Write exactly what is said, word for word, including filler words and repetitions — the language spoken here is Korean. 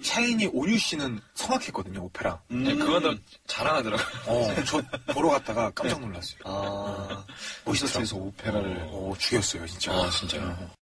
샤이니 오유 씨는 성악했거든요, 오페라. 음. 네, 그거는 자랑하더라고요. 어, 저 보러 갔다가 깜짝 놀랐어요. 아, 모차르트에서 오페라를. 어, 죽였어요, 진짜. 아, 진짜요?